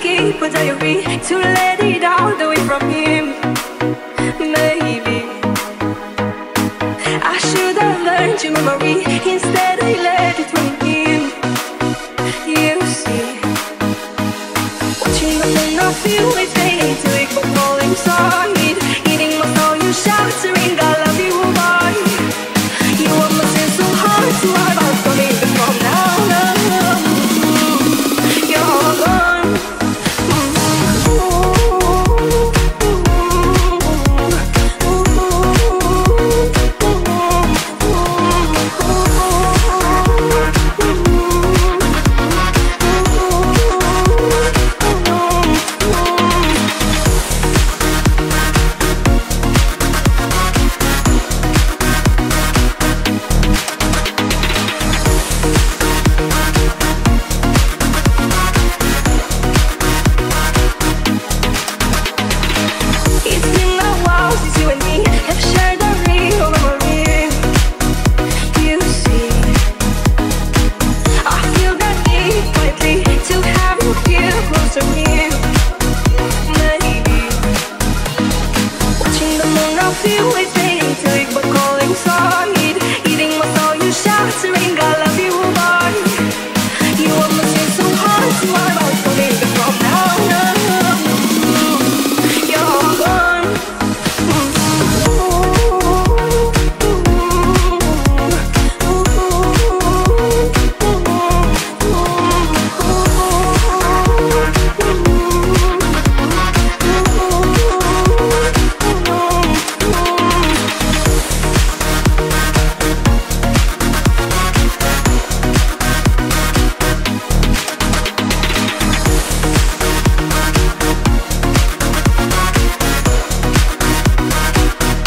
keep a diary to let it out away from him. Maybe I should have learned your memory. Instead I let it run him. You see, watching the moon of you is fading to it, but falling solid. Eating my soul, you shouting, I love you, boy. You are missing so hard to hide out from me, but from now on, you're gone.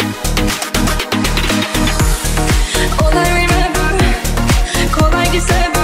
All I remember, call like you said.